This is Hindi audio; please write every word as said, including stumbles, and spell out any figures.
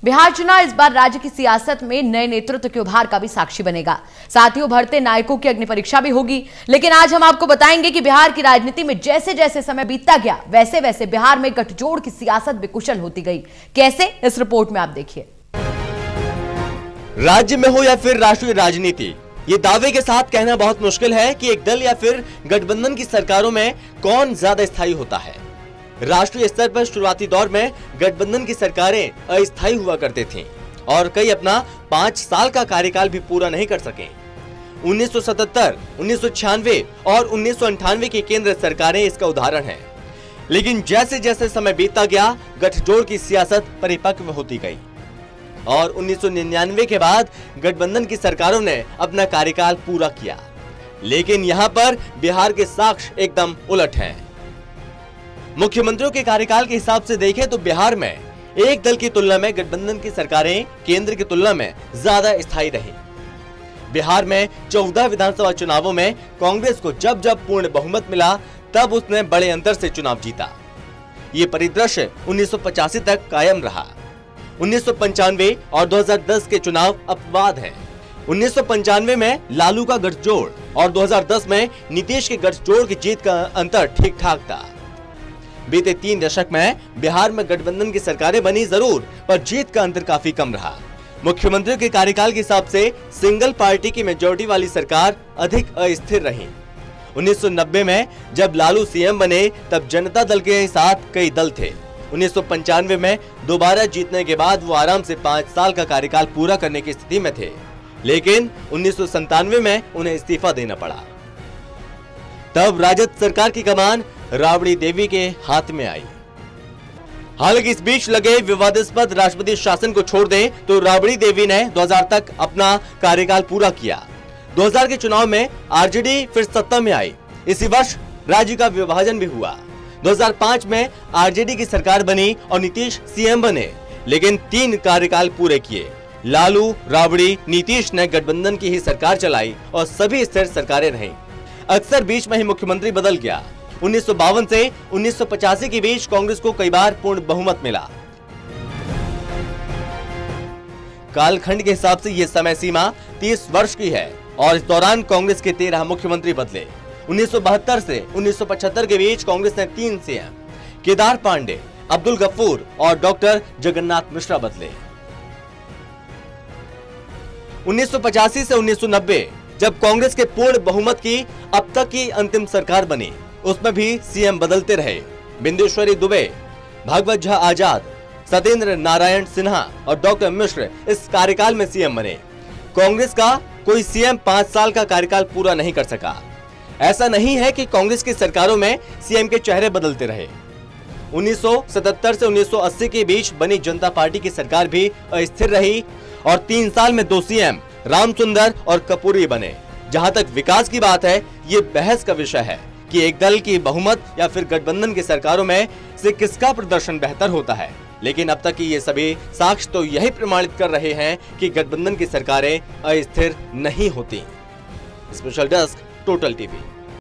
बिहार चुनाव इस बार राज्य की सियासत में नए नेतृत्व के उभार का भी साक्षी बनेगा। साथ ही उभरते नायकों की अग्नि परीक्षा भी होगी। लेकिन आज हम आपको बताएंगे कि बिहार की राजनीति में जैसे जैसे समय बीतता गया, वैसे वैसे बिहार में गठजोड़ की सियासत भी कुशल होती गई। कैसे, इस रिपोर्ट में आप देखिए। राज्य में हो या फिर राष्ट्रीय राजनीति, ये दावे के साथ कहना बहुत मुश्किल है कि एक दल या फिर गठबंधन की सरकारों में कौन ज्यादा स्थायी होता है। राष्ट्रीय स्तर पर शुरुआती दौर में गठबंधन की सरकारें अस्थायी हुआ करते थीं और कई अपना पांच साल का कार्यकाल भी पूरा नहीं कर सके। उन्नीस सौ सतहत्तर, उन्नीस सौ छियानवे और उन्नीस सौ अंठानवे की केंद्र सरकारें इसका उदाहरण हैं। लेकिन जैसे जैसे समय बीतता गया, गठजोड़ की सियासत परिपक्व होती गई और उन्नीस सौ निन्यानवे के बाद गठबंधन की सरकारों ने अपना कार्यकाल पूरा किया। लेकिन यहाँ पर बिहार के साक्ष्य एकदम उलट हैं। मुख्यमंत्रियों के कार्यकाल के हिसाब से देखें तो बिहार में एक दल की तुलना में गठबंधन की सरकारें केंद्र की तुलना में ज्यादा स्थायी रही। बिहार में चौदह विधानसभा चुनावों में कांग्रेस को जब जब पूर्ण बहुमत मिला, तब उसने बड़े अंतर से चुनाव जीता। ये परिदृश्य उन्नीस सौ पचासी तक कायम रहा। उन्नीस सौ पंचानवे और दो हज़ार दस के चुनाव अपवाद हैं। उन्नीस सौ पंचानवे में लालू का गठजोड़ और दो हज़ार दस में नीतीश के गठजोड़ की जीत का अंतर ठीक ठाक था। बीते तीन दशक में बिहार में गठबंधन की सरकारें बनी जरूर, पर जीत का अंतर काफी कम रहा। मुख्यमंत्रियों के कार्यकाल के हिसाब से सिंगल पार्टी की मेजॉरिटी वाली सरकार अधिक अस्थिर रही। उन्नीस सौ नब्बे में जब लालू सीएम बने, तब जनता दल के साथ कई दल थे। उन्नीस सौ पंचानवे में दोबारा जीतने के बाद वो आराम से पांच साल का कार्यकाल पूरा करने की स्थिति में थे। लेकिन उन्नीस सौ संतानवे में उन्हें इस्तीफा देना पड़ा। तब राजद सरकार की कमान राबड़ी देवी के हाथ में आई। हालांकि इस बीच लगे विवादास्पद राष्ट्रपति शासन को छोड़ दें तो राबड़ी देवी ने दो हज़ार तक अपना कार्यकाल पूरा किया। दो हज़ार के चुनाव में आरजेडी फिर सत्ता में आई। इसी वर्ष राज्य का विभाजन भी हुआ। दो हज़ार पाँच में आरजेडी की सरकार बनी और नीतीश सीएम बने, लेकिन तीन कार्यकाल पूरे किए। लालू, राबड़ी, नीतीश ने गठबंधन की ही सरकार चलाई और सभी स्थिर सरकारें रहीं। अक्सर बीच में ही मुख्यमंत्री बदल गया। उन्नीस सौ बावन से उन्नीस सौ पचासी के बीच कांग्रेस को कई बार पूर्ण बहुमत मिला। कालखंड के हिसाब से यह समय सीमा तीस वर्ष की है और इस दौरान कांग्रेस के तेरह मुख्यमंत्री बदले। उन्नीस सौ बहत्तर से उन्नीस सौ पचहत्तर के बीच कांग्रेस ने तीन सीएम केदार पांडे, अब्दुल गफूर और डॉक्टर जगन्नाथ मिश्रा बदले। उन्नीस सौ पचासी से उन्नीस सौ नब्बे जब कांग्रेस के पूर्ण बहुमत की अब तक की अंतिम सरकार बनी, उसमें भी सीएम बदलते रहे। बिंदेश्वरी दुबे, भागवत झा आजाद, सत्येंद्र नारायण सिन्हा और डॉक्टर मिश्र इस कार्यकाल में सीएम बने। कांग्रेस का कोई सीएम पांच साल का कार्यकाल पूरा नहीं कर सका। ऐसा नहीं है कि कांग्रेस की सरकारों में सीएम के चेहरे बदलते रहे। उन्नीस सौ सतहत्तर से उन्नीस सौ अस्सी के बीच बनी जनता पार्टी की सरकार भी अस्थिर रही और तीन साल में दो सीएम रामसुंदर और कपूरी बने। जहां तक विकास की बात है, ये बहस का विषय है कि एक दल की बहुमत या फिर गठबंधन की सरकारों में से किसका प्रदर्शन बेहतर होता है। लेकिन अब तक की ये सभी साक्ष्य तो यही प्रमाणित कर रहे हैं कि गठबंधन की सरकारें अस्थिर नहीं होती। Special desk, total TV.